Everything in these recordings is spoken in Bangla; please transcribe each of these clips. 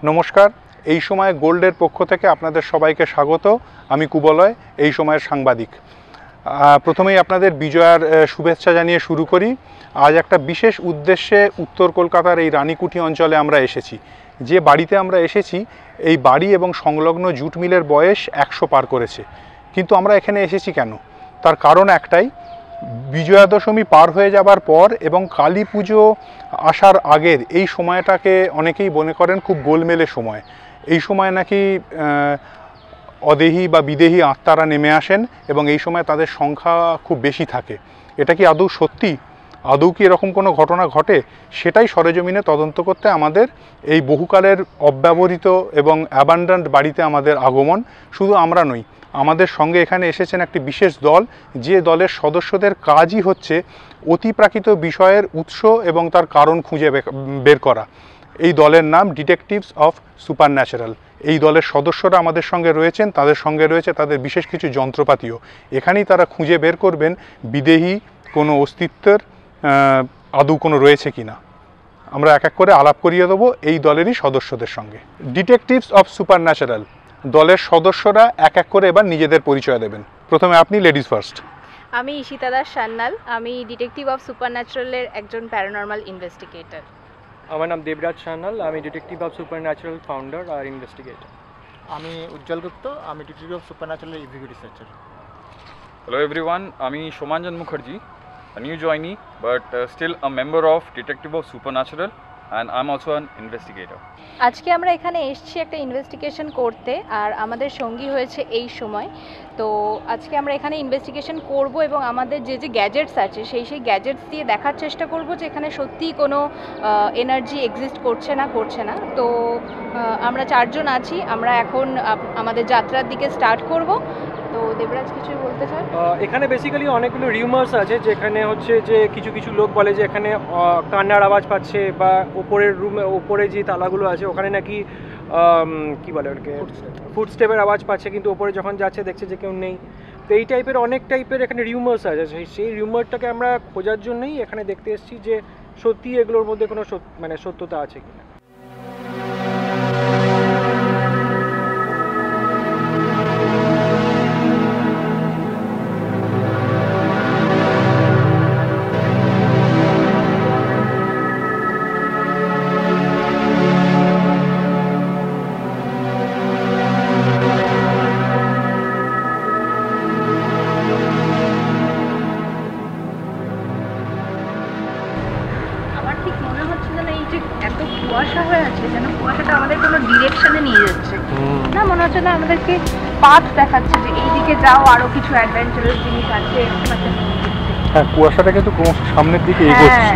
নমস্কার, এই সময় গোল্ডের পক্ষ থেকে আপনাদের সবাইকে স্বাগত। আমি কুবলয়, এই সময়ের সাংবাদিক। প্রথমেই আপনাদের বিজয়ার শুভেচ্ছা জানিয়ে শুরু করি। আজ একটা বিশেষ উদ্দেশ্যে উত্তর কলকাতার এই রানীকুঠি অঞ্চলে আমরা এসেছি। যে বাড়িতে আমরা এসেছি, এই বাড়ি এবং সংলগ্ন জুট মিলের বয়স 100 পার করেছে। কিন্তু আমরা এখানে এসেছি কেন? তার কারণ একটাই, বিজয়া দশমী পার হয়ে যাবার পর এবং কালী পুজো আসার আগের এই সময়টাকে অনেকেই মনে করেন খুব গোলমেলে সময়। এই সময় নাকি অদেহী বা বিদেহী আত্মারা নেমে আসেন এবং এই সময় তাদের সংখ্যা খুব বেশি থাকে। এটা কি আদৌ সত্যি? আদৌ কি এরকম কোনো ঘটনা ঘটে? সেটাই সরেজমিনে তদন্ত করতে আমাদের এই বহুকালের অব্যবহৃত এবং অ্যাবান্ডান্ট বাড়িতে আমাদের আগমন। শুধু আমরা নই, আমাদের সঙ্গে এখানে এসেছেন একটি বিশেষ দল, যে দলের সদস্যদের কাজই হচ্ছে অতিপ্রাকৃত বিষয়ের উৎস এবং তার কারণ খুঁজে বের করা। এই দলের নাম ডিটেকটিভস অফ সুপারন্যাচারাল। এই দলের সদস্যরা আমাদের সঙ্গে রয়েছেন, তাদের সঙ্গে রয়েছে তাদের বিশেষ কিছু যন্ত্রপাতিও। এখানেই তারা খুঁজে বের করবেন বিদেহী কোনো অস্তিত্বের আদৌ কোনো রয়েছে কিনা। আমরা এক এক করে আলাপ করিয়ে দেবো এই দলেরই সদস্যদের সঙ্গে। ডিটেকটিভস অফ সুপারন্যাচারাল দলের সদস্যরা এক এক করে এবার নিজেদের পরিচয় দেবেন। প্রথমে আপনি, লেডিজ ফার্স্ট। আমি ঈশিতা দাস সান্যাল, আমি ডিটেকটিভ অফ সুপারন্যাচারালের একজন প্যারানর্মাল ইনভেস্টিগেটর। আমার নাম দেবরাজ সান্যাল, আমি ডিটেকটিভ অফ সুপারন্যাচারাল ফাউন্ডার আর ইনভেস্টিগেটর। আমি উজ্জ্বল গুপ্ত, আমি detective of supernatural review researcher. Hello everyone, আমি Shomanjan Mukherjee, a new joinee but still a member of Detective of Supernatural and I'm also an investigator. আজকে আমরা এখানে এসেছি একটা ইনভেস্টিগেশন করতে, আর আমাদের সঙ্গী হয়েছে এই সময়। তো আজকে আমরা এখানে ইনভেস্টিগেশন করব এবং আমাদের যে যে গ্যাজেটস আছে সেই গ্যাজেটস দিয়ে দেখার চেষ্টা করব যে এখানে সত্যিই কোনো এনার্জি এক্সিস্ট করছে না। তো আমরা চারজন আছি, আমরা এখন আমাদের যাত্রার দিকে স্টার্ট করব। তো দেবরাজ কিছু বলতে চান? এখানে বেসিক্যালি অনেকগুলো রিউমার্স আছে, যেখানে হচ্ছে যে কিছু লোক বলে যে এখানে কান্নার আওয়াজ পাচ্ছে, বা ওপরের রুমে ওপরে যে তালাগুলো আছে ওখানে নাকি কি বলে ওটাকে ফুটস্টেপের আওয়াজ পাচ্ছে, কিন্তু ওপরে যখন যাচ্ছে দেখছে যে কেউ নেই। তো এই টাইপের অনেক টাইপের এখানে রিউমার্স আছে। সেই রিউমারটাকে আমরা খোঁজার জন্যই এখানে দেখতে এসেছি যে সত্যি এগুলোর মধ্যে কোনো সত্যতা আছে কিনা। কুয়াশা হয়ে আছে, যেন কুয়াশাটা আমাদের কোনো ডিরেকশনে নিয়ে যাচ্ছে না, মনে হচ্ছে না আমাদেরকে পাথ দেখাচ্ছে যে এই দিকে যাও, আরো কিছু অ্যাডভেঞ্চারাস জিনিস আছে। হ্যাঁ, কুয়াশাটা কিন্তু ক্রমশ সামনের দিকে এগোচ্ছে।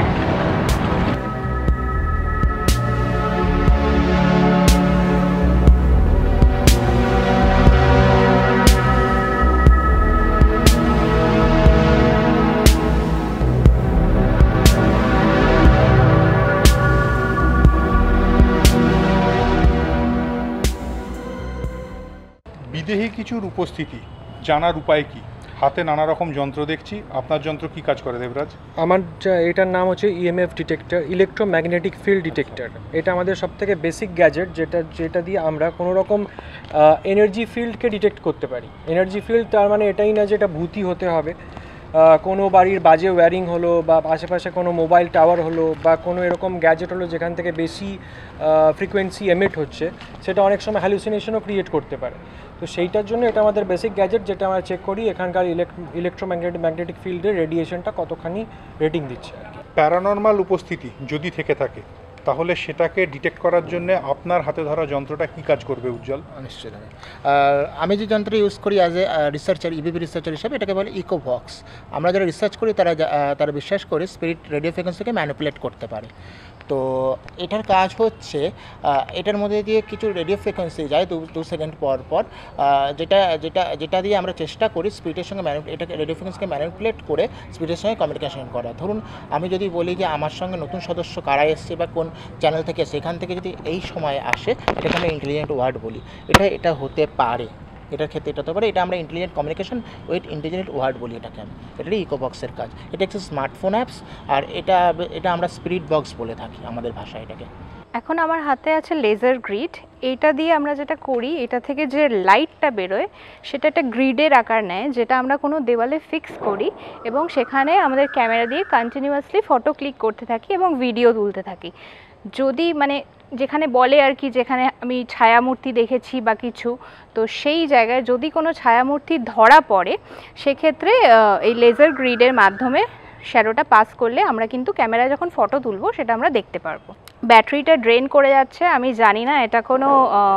বিদেহী কিছুর উপস্থিতি জানার উপায় কি? হাতে নানা রকম যন্ত্র দেখছি, আপনার যন্ত্র কি কাজ করে দেবরাজ? আমার এটার নাম হচ্ছে EMF detector, electromagnetic field detector. এটা আমাদের সবথেকে বেসিক গ্যাজেট, যেটা দিয়ে আমরা কোনো রকম এনার্জি ফিল্ডকে ডিটেক্ট করতে পারি। এনার্জি ফিল্ড তার মানে এটাই না যে এটা ভূতি হতে হবে। কোনো বাড়ির বাজে ওয়্যারিং হলো, বা আশেপাশে কোনো মোবাইল টাওয়ার হলো, বা কোনো এরকম গ্যাজেট হলো যেখান থেকে বেশি ফ্রিকোয়েন্সি এমিট হচ্ছে, সেটা অনেক সময় হ্যালুসিনেশনও ক্রিয়েট করতে পারে। তো সেইটার জন্য এটা আমাদের বেসিক গ্যাজেট, যেটা আমরা চেক করি এখানকার ইলেকট্রোম্যাগনেটিক ফিল্ডের রেডিয়েশনটা কতখানি রেটিং দিচ্ছে আর কি। প্যারানর্মাল উপস্থিতি যদি থেকে থাকে, তাহলে সেটাকে ডিটেক্ট করার জন্য আপনার হাতে ধরা যন্ত্রটা কি কাজ করবে উজ্জ্বল? নিশ্চয়ই। আমি যে যন্ত্র ইউজ করি as a researcher, EVP researcher হিসেবে, এটাকে বলে ইকোভক্স। আমরা যারা রিসার্চ করি তারা বিশ্বাস করে স্পিরিট রেডিও ফ্রিকোয়েন্সিকে ম্যানিপুলেট করতে পারে। তো এটার কাজ হচ্ছে এটার মধ্যে দিয়ে কিছু রেডিও ফ্রিকোয়েন্সি যায় 2 সেকেন্ড পর পর, যেটা দিয়ে আমরা চেষ্টা করি স্পিরিটের সঙ্গে এটাকে রেডিও ফ্রিকোয়েন্সিকে ম্যানিপুলেট করে স্পিরিটের সঙ্গে কমিউনিকেশন করা। ধরুন আমি যদি বলি যে আমার সঙ্গে নতুন সদস্য কারা এসছে বা কোন চ্যানেল থেকে, সেখান থেকে যদি এই সময় আসে, এটাকে আমরা ইন্টেলিজেন্ট ওয়ার্ড বলি। এটা হতে পারে, এটার ক্ষেত্রে এটা হতে পারে, এটা আমরা intelligent communication with intelligent word বলি এটাকে। এটাই ইকোবক্সের কাজ। এটা একটি স্মার্টফোন অ্যাপস, আর এটা আমরা স্পিরিট বক্স বলে থাকি আমাদের ভাষায় এটাকে। এখন আমার হাতে আছে লেজার গ্রিড। এইটা দিয়ে আমরা যেটা করি, এটা থেকে যে লাইটটা বেরোয় সেটা একটা গ্রিডের আকার নেয়, যেটা আমরা কোনো দেওয়ালে ফিক্স করি এবং সেখানে আমাদের ক্যামেরা দিয়ে কন্টিনিউয়াসলি ফটো ক্লিক করতে থাকি এবং ভিডিও তুলতে থাকি। যদি মানে যেখানে বলে আর কি, যেখানে আমি ছায়ামূর্তি দেখেছি বা কিছু, তো সেই জায়গায় যদি কোনো ছায়ামূর্তি ধরা পড়ে সেক্ষেত্রে এই লেজার গ্রিডের মাধ্যমে শ্যাডোটা পাস করলে আমরা কিন্তু ক্যামেরায় যখন ফটো তুলবো সেটা আমরা দেখতে পারবো। ব্যাটারিটা ড্রেন করে যাচ্ছে, আমি জানি না এটা কোনো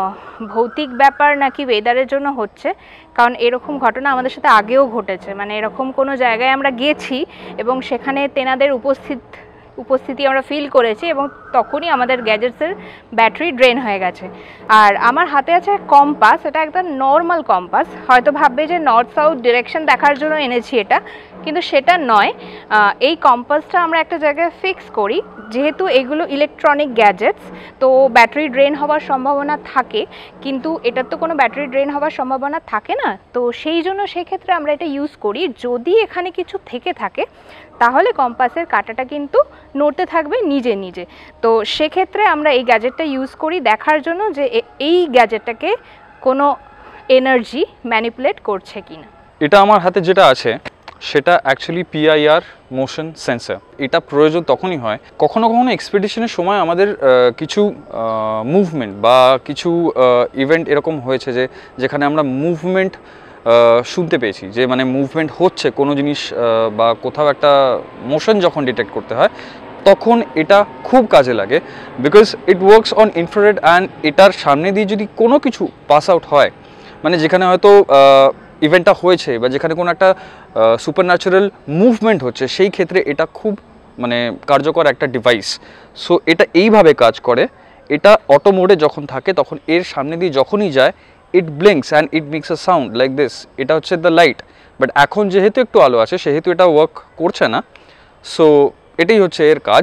ভৌতিক ব্যাপার নাকি ওয়েদারের জন্য হচ্ছে, কারণ এরকম ঘটনা আমাদের সাথে আগেও ঘটেছে। মানে এরকম কোনো জায়গায় আমরা গেছি এবং সেখানে তেনাদের উপস্থিতি আমরা ফিল করেছি এবং তখনই আমাদের গ্যাজেটসের ব্যাটারি ড্রেন হয়ে গেছে। আর আমার হাতে আছে কম্পাস, এটা একটা নর্মাল কম্পাস। হয়তো ভাববে যে নর্থ সাউথ ডিরেকশন দেখার জন্য এনেছি এটা, কিন্তু সেটা নয়। এই কম্পাসটা আমরা একটা জায়গায় ফিক্স করি, যেহেতু এগুলো ইলেকট্রনিক গ্যাজেটস, তো ব্যাটারি ড্রেন হওয়ার সম্ভাবনা থাকে, কিন্তু এটার তো কোনো ব্যাটারি ড্রেন হওয়ার সম্ভাবনা থাকে না। তো সেই জন্য সেক্ষেত্রে আমরা এটা ইউজ করি। যদি এখানে কিছু থেকে থাকে তাহলে কম্পাসের কাঁটাটা কিন্তু নড়তে থাকবে নিজে নিজে। তো সেক্ষেত্রে আমরা এই গ্যাজেটটা ইউজ করি দেখার জন্য যে এই গ্যাজেটটাকে কোনো এনার্জি ম্যানিপুলেট করছে কিনা। এটা আমার হাতে যেটা আছে সেটা অ্যাকচুয়ালি পিআইআর মোশন সেন্সর। এটা প্রয়োজন তখনই হয় কখনো কখনো এক্সপেডিশনের সময় আমাদের কিছু মুভমেন্ট বা কিছু ইভেন্ট এরকম হয়েছে যেখানে আমরা মুভমেন্ট শুনতে পেয়েছি, যে মানে মুভমেন্ট হচ্ছে কোনো জিনিস বা কোথাও একটা মোশন যখন ডিটেক্ট করতে হয় তখন এটা খুব কাজে লাগে, because it works on infrared and এটার সামনে দিয়ে যদি কোনো কিছু পাস আউট হয়, মানে যেখানে হয়তো ইভেন্টটা হয়েছে বা যেখানে কোনো একটা সুপারন্যাচুরাল মুভমেন্ট হচ্ছে, সেই ক্ষেত্রে এটা খুব মানে কার্যকর একটা ডিভাইস। সো এটা এইভাবে কাজ করে। এটা অটো মোডে যখন থাকে তখন এর সামনে দিয়ে যখনই যায় it blinks and it makes a sound like this. এটা হচ্ছে দ্য লাইট। বাট এখন যেহেতু একটু আলো আছে সেহেতু এটা ওয়ার্ক করছে না। সো এটাই হচ্ছে এর কাজ।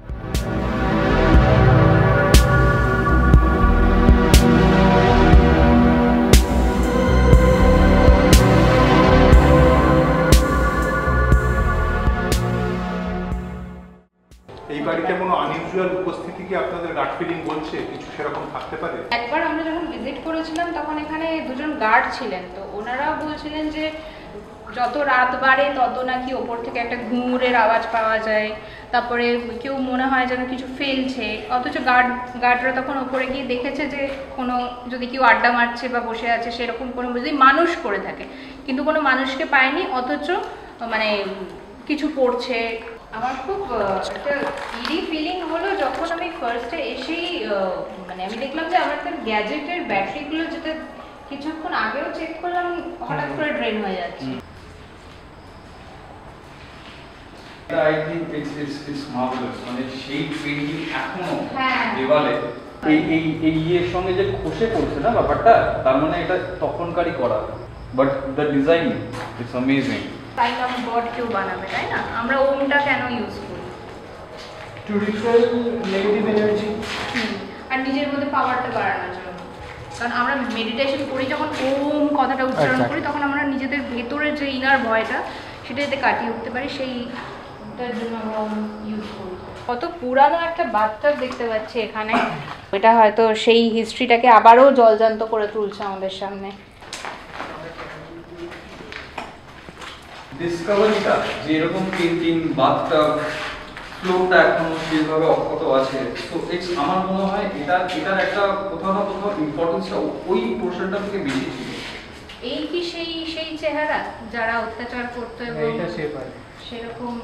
এই বাড়িতে কোনো আনইউজুয়াল উপস্থিতি কি আপনাদের গার্ড ফিলিং বলছে কিছু সেরকম থাকতে পারে? একবার আমরা যখন ভিজিট করেছিলাম তখন এখানে দুজন গার্ড ছিলেন, তো ওনারাও বলছিলেন যে যত রাত বাড়ে তত নাকি ওপর থেকে একটা ঘুঙুরের আওয়াজ পাওয়া যায়, তারপরে কেউ মনে হয় যেন কিছু ফেলছে, অথচ গার্ডরা তখন ওপরে গিয়ে দেখেছে যে কোনো যদি কেউ আড্ডা মারছে বা বসে আছে সেরকম কোনো যদি মানুষ করে থাকে, কিন্তু কোনো মানুষকে পায়নি, অথচ মানে কিছু পড়ছে। আমার খুব একটা ইরি ফিলিং হলো যখন আমি ফার্স্টে এসেই মানে আমি দেখলাম যে আমার একটা গ্যাজেটের ব্যাটারিগুলো যেটা কিছুক্ষণ আগেও চেক করলাম হঠাৎ করে ড্রেন হয়ে যাচ্ছে। I think it's marvelous. মানে সেই পেইন্টিং এখনো দেওয়ালে এই ইয়ের সঙ্গে যে খসে পড়ছে না ব্যাপারটা, তার মানে এটা তখনকারই করা, but the design it's amazing. Sign of God কেউ বানাবে, তাই না? আমরা ওমটা কেন ইউজ করি? টু রিপেল নেগেটিভ এনার্জি আর নিজের মধ্যে পাওয়ারটা বাড়ানোর জন্য। কারণ আমরা মেডিটেশন করি যখন ওম কথাটা উচ্চারণ করি তখন আমরা নিজেদের ভেতরের যে ইনার ভয়টা সেটা যাতে কাটিয়ে উঠতে পারি, সেইটার জন্য আমরা ওম ইউজ করি। কত পুরানো একটা বাথটাব দেখতে পাচ্ছি এখানে, এটা হয়তো সেই হিস্ট্রিটাকে আবারও জলজান্ত করে তুলছে আমাদের সামনে। ডিসকভারিটা যে এরকম পেইন্টিং বাথটাব ফ্লোরটা এখনো সেইভাবে অক্ষত আছে, তো ইটস আমার মনে হয় এটার একটা কোথাও না কোথাও ইম্পর্টেন্সটা ওই পোর্শনটা থেকে বেশি ছিল। এই কি সেই চেহারা যারা অত্যাচার করতো এবং সেরকম?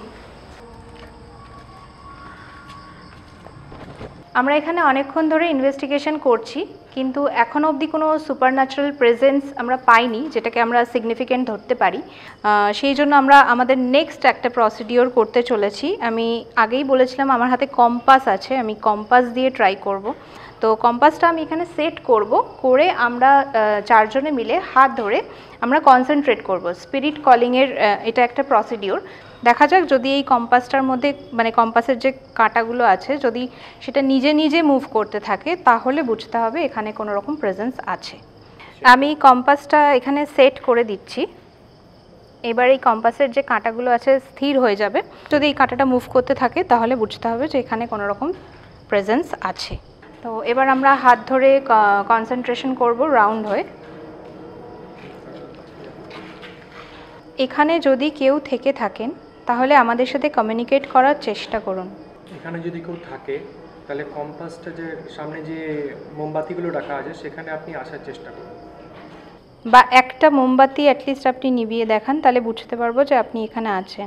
আমরা এখানে অনেকক্ষণ ধরে ইনভেস্টিগেশন করছি, কিন্তু এখনও অবধি কোনো সুপারন্যাচারাল প্রেজেন্স আমরা পাইনি যেটাকে আমরা সিগনিফিকেন্ট ধরতে পারি। সেই জন্য আমরা আমাদের নেক্সট একটা প্রসিডিওর করতে চলেছি। আমি আগেই বলেছিলাম আমার হাতে কম্পাস আছে, আমি কম্পাস দিয়ে ট্রাই করব। তো কম্পাসটা আমি এখানে সেট করে আমরা চারজনে মিলে হাত ধরে আমরা কনসেন্ট্রেট করব। স্পিরিট কলিংয়ের এটা একটা প্রসিডিওর। দেখা যাক যদি এই কম্পাসটার মধ্যে মানে কম্পাসের যে কাঁটাগুলো আছে যদি সেটা নিজে নিজে মুভ করতে থাকে তাহলে বুঝতে হবে এখানে কোনো রকম প্রেজেন্স আছে। আমি কম্পাসটা এখানে সেট করে দিচ্ছি। এবার এই কম্পাসের যে কাঁটাগুলো আছে স্থির হয়ে যাবে। যদি এই কাঁটাটা মুভ করতে থাকে তাহলে বুঝতে হবে যে এখানে কোনো রকম প্রেজেন্স আছে। তো এবার আমরা হাত ধরে কনসেন্ট্রেশন করব রাউন্ড হয়ে। এখানে যদি কেউ থেকে থাকেন তাহলে আমাদের সাথে কমিউনিকেট করার চেষ্টা করুন। এখানে যদি কেউ থাকে তাহলে কম্পাসটা যে সামনে যে মোমবাতিগুলো রাখা আছে সেখানে আপনি আসার চেষ্টা করুন, বা একটা মোমবাতি অ্যাটলিস্ট আপনি নিভিয়ে দেখান, তাহলে বুঝতে পারবো যে আপনি এখানে আছেন।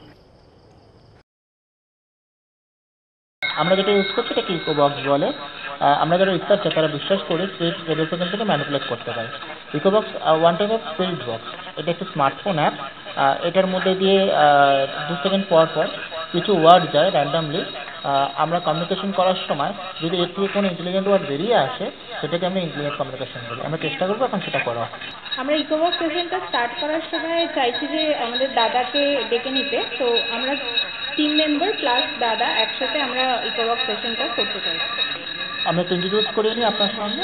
আমরা যেটা ইউজ করছি এটাকে ইকো বক্স বলে। আমরা যারা রিসার্চার তারা বিশ্বাস করি স্পিরিট রেডিও ফ্রিকোয়েন্সিকে ম্যানিপুলেট করতে পারে। Echo box one type of spirit box. এটা একটি স্মার্টফোন অ্যাপ। এটার মধ্যে দিয়ে 2 সেকেন্ড পর পর কিছু ওয়ার্ড যায় র্যান্ডামলি। আমরা কমিউনিকেশন করার সময় যদি এর থেকে কোনো ইন্টেলিজেন্ট ওয়ার্ড বেরিয়ে আসে সেটাকে আমরা ইন্টেলিজেন্ট কমিউনিকেশন বলি। আমরা চেষ্টা করবো এখন সেটা করা। আমরা ইকোবক্স সেশনটা স্টার্ট করার সময় চাইছি যে আমাদের দাদাকে ডেকে নিতে, তো আমরা 3 মেম্বার প্লাস দাদা একসাথে আমরা ইকোবক্স সেশনটা করতে চাই। আমরা তো ইন্ট্রোডিউস করে নিই আপনার সামনে।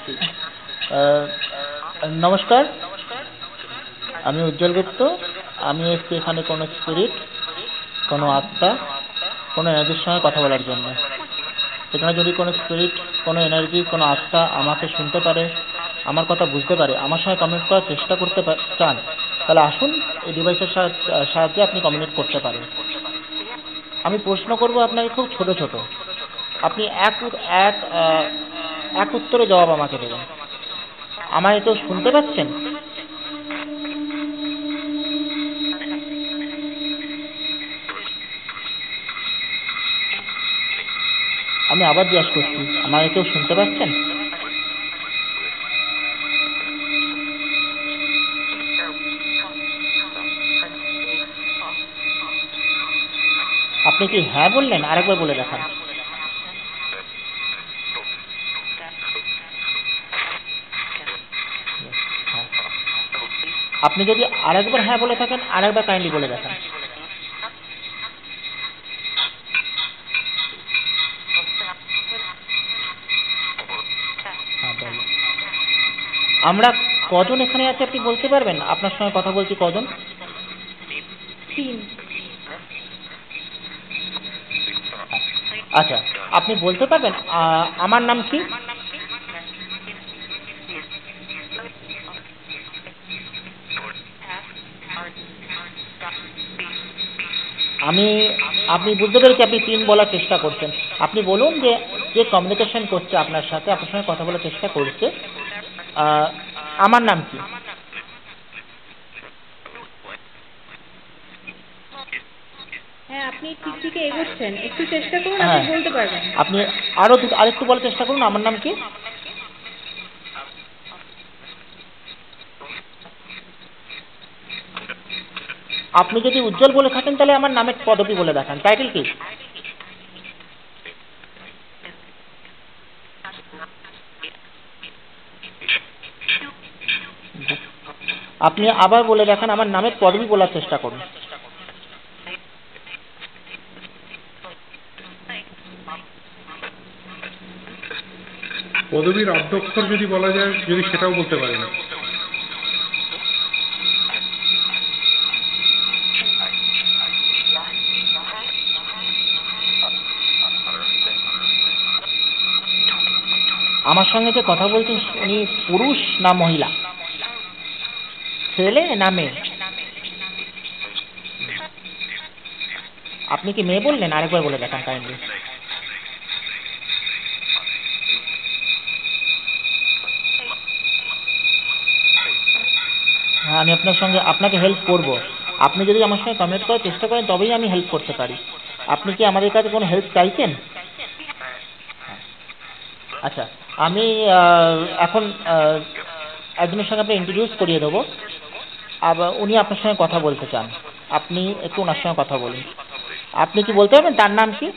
নমস্কার, আমি উজ্জ্বল গুপ্ত। আমি এসেছি এখানে কোনো স্পিরিট, কোনো আত্মা, কোনো এনার্জির সঙ্গে কথা বলার জন্য। এখানে যদি কোনো স্পিরিট, কোনো এনার্জি, কোনো আত্মা আমাকে শুনতে পারে, আমার কথা বুঝতে পারে, আমার সঙ্গে কমিউনিকেট করার চেষ্টা করতে চান, তাহলে আসুন এই ডিভাইসের সাহায্যে আপনি কমিউনিকেট করতে পারেন। আমি প্রশ্ন করব আপনাকে খুব ছোট ছোট, আপনি এক উত্তরে জবাব আমাকে দেবেন। আমায় তো শুনতে পাচ্ছেন? আমি আবার জিজ্ঞাসা করছি, আমায় কেউ শুনতে পাচ্ছেন? আপনি কি হ্যাঁ বললেন? আরেকবার বলে দেখান। আপনি যদি আরেকবার হ্যাঁ বলে থাকেন আরেকবার কাইন্ডলি বলে দেখান। আমরা কজন এখানে আছি আপনি বলতে পারবেন? আপনার সঙ্গে কথা বলছি কজন? 3। আচ্ছা, আপনি বলতে পারবেন আমার নাম কি? আপনি বুঝতে পেরেছি আপনি 3 বলার চেষ্টা করছেন। আপনি বলুন যে কমিউনিকেশন করছে আপনার সাথে, আপনার সঙ্গে কথা বলার চেষ্টা করছে, আমার নাম কি? হ্যাঁ, আপনি ঠিক ঠিক এগোচ্ছেন, একটু চেষ্টা করুন, আপনি বলতে পারবেন। আপনি আরেকটু বলার চেষ্টা করুন, আমার নাম কি? আপনি যদি উজ্জ্বল বলে থাকেন তাহলে আমার নামের পদবি বলে দেখান। টাইটেল কি? আপনি আবার বলে দেখান, আমার নামের পদবি বলার চেষ্টা করুন। পদবীর আদ্যক্ষর যদি বলা যায়, যদি সেটাও বলতে পারি না। আমার সঙ্গে যে কথা বলছেন উনি পুরুষ না মহিলা, ছেলে না মেয়ে? আপনি কি মেয়ে বললেন? আরেকবার বলে দেখান কাইন্ডলি। হ্যাঁ, আমি আপনাকে হেল্প করব। আপনি যদি আমার সঙ্গে কমিউনিকেট করার চেষ্টা করেন তবেই আমি হেল্প করতে পারি। আপনি কি আমাদের কাছে কোনো হেল্প চাইছেন? আচ্ছা, আমি এখন একজনের সঙ্গে আপনি ইন্ট্রোডিউস করিয়ে দেবো। আবার উনি আপনার সঙ্গে কথা বলতে চান, আপনি একটু ওনার সঙ্গে কথা বলুন। আপনি কি বলতে পারবেন তার নাম কি?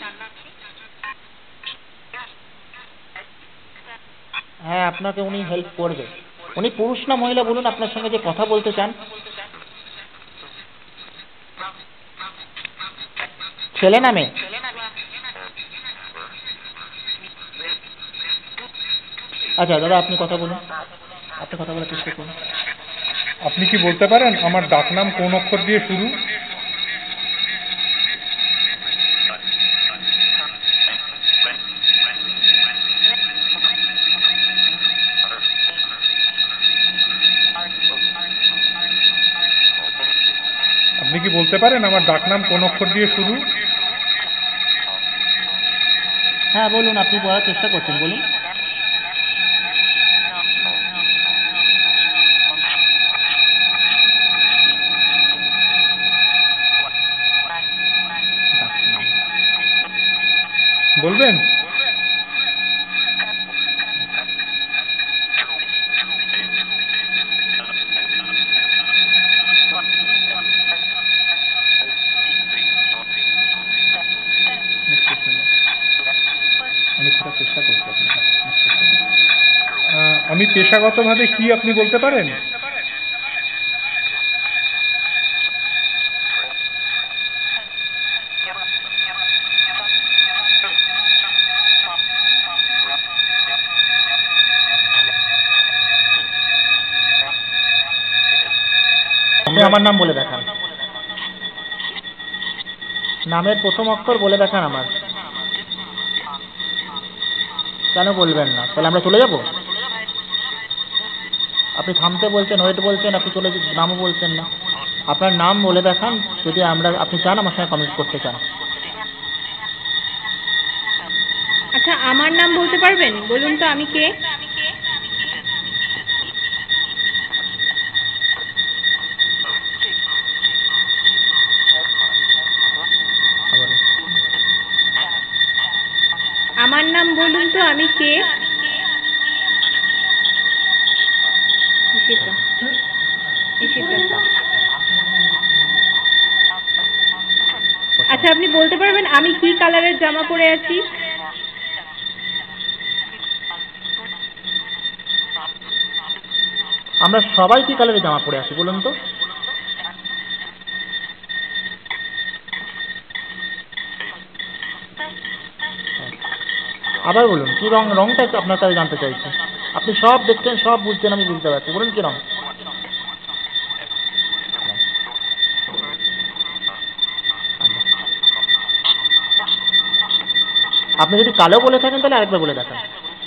হ্যাঁ, আপনাকে উনি হেল্প করবে। উনি পুরুষ না মহিলা বলুন, আপনার সঙ্গে যে কথা বলতে চান। ছেলে না মেয়ে? আচ্ছা দাদা, আপনি কথা বলুন, আপনি কথা বলার চেষ্টা করুন। আপনি কি বলতে পারেন আমার ডাকনাম কোন অক্ষর দিয়ে শুরু? বলতে পারেন আমার ডাকনাম কোন অক্ষর দিয়ে শুরু? হ্যাঁ বলুন, আপনি বলার চেষ্টা করছেন, বলুন। বলবেন? আমি পেশাগতভাবে কি আপনি বলতে পারেন? আপনি আমার নাম বলে দেখান, নামের প্রথম অক্ষর বলে দেখান আমার। কেন বলবেন না? তাহলে আমরা চলে যাব? আপনি থামতে বলছেন, ওয়েট বলছেন, আপনি চলে নামও বলছেন না। আপনার নাম বলে দেখান যদি আপনি চান আমার সঙ্গে কমিউনিকেট করতে চান। আচ্ছা, আমার নাম বলতে পারবেন? বলুন তো আমি কে? আমার নাম বলুন তো আমি কে? ঈশিতা। ঈশিতা। আচ্ছা, আপনি বলতে পারবেন আমি কি কালারের জামা পরে আছি? আমরা সবাই কি কালারের জামা পরে আছি বলুন তো? আবার বলুন কি রং, রংটা একটু আপনার কাছে জানতে চাইছি। আপনি সব দেখছেন, সব বুঝছেন, আমি বুঝতে পারছি, বলুন কি রং? আপনি যদি কালো বলে থাকেন তাহলে আরেকবার বলে দেখান।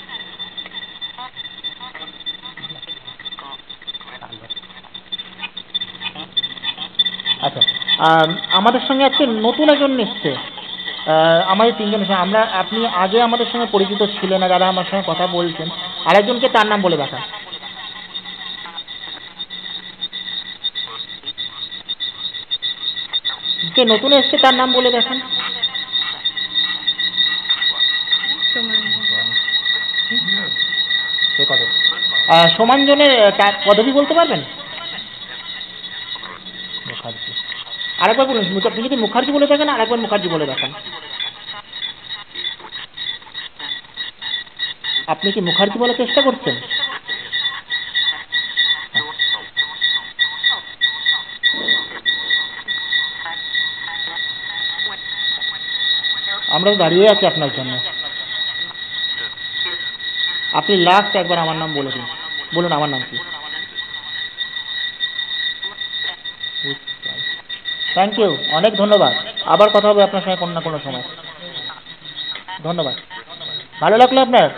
আচ্ছা, আমাদের সঙ্গে আজকে নতুন একজন এসছে। আমাদের তিনজন এসে, আপনি আগে আমাদের সঙ্গে পরিচিত ছিলেন না, যারা আমার সঙ্গে কথা বলছেন। আরেকজনকে তার নাম বলে দেখান। যে নতুন এসছে তার নাম বলে দেখান। সমান জনের পদবি বলতে পারবেন? মুখার্জি। আরেকবার বলুন, আপনি যদি মুখার্জি বলে থাকেন আরেকবার মুখার্জি বলে দেখান। আপনি কি মুখার্জি বলার চেষ্টা করছেন? আমরা দাঁড়িয়ে আছি আপনার জন্য। আপনি লাস্ট একবার আমার নাম বলে দিন, বলুন আমার নাম কি? থ্যাংক ইউ, অনেক ধন্যবাদ। আবার কথা হবে আপনার সঙ্গে কোনো না কোনো সময়। ধন্যবাদ। ভালো লাগলো আপনার?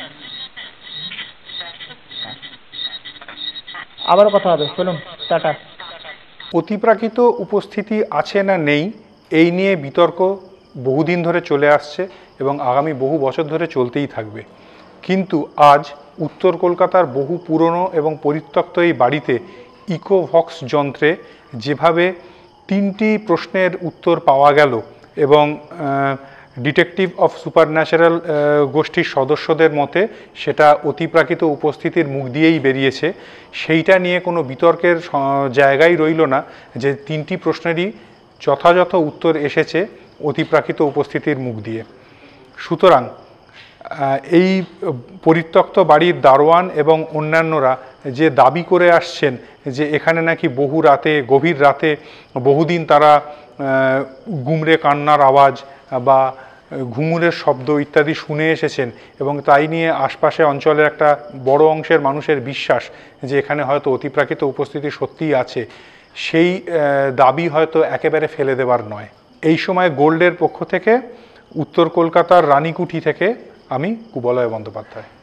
আবারও কথা হবে, চলুন, টাটা। অতিপ্রাকৃত উপস্থিতি আছে না নেই এই নিয়ে বিতর্ক বহুদিন ধরে চলে আসছে এবং আগামী বহু বছর ধরে চলতেই থাকবে। কিন্তু আজ উত্তর কলকাতার বহু পুরনো এবং পরিত্যক্ত এই বাড়িতে ইকোভক্স যন্ত্রে যেভাবে 3টি প্রশ্নের উত্তর পাওয়া গেল এবং ডিটেকটিভ অফ সুপারন্যাচারাল গোষ্ঠীর সদস্যদের মতে সেটা অতিপ্রাকৃত উপস্থিতির মুখ দিয়েই বেরিয়েছে, সেইটা নিয়ে কোনো বিতর্কের জায়গাই রইল না যে 3টি প্রশ্নেরই যথাযথ উত্তর এসেছে অতিপ্রাকৃত উপস্থিতির মুখ দিয়ে। সুতরাং এই পরিত্যক্ত বাড়ির দারোয়ান এবং অন্যান্যরা যে দাবি করে আসছেন যে এখানে নাকি বহু রাতে, গভীর রাতে বহুদিন তারা গুমরে কান্নার আওয়াজ বা ঘুঙুরের শব্দ ইত্যাদি শুনে এসেছেন এবং তাই নিয়ে আশপাশে অঞ্চলের একটা বড় অংশের মানুষের বিশ্বাস যে এখানে হয়তো অতিপ্রাকৃত উপস্থিতি সত্যিই আছে, সেই দাবি হয়তো একেবারে ফেলে দেবার নয়। এই সময় গোল্ডের পক্ষ থেকে উত্তর কলকাতার রানীকুঠি থেকে আমি কুবলয় বন্দ্যোপাধ্যায়।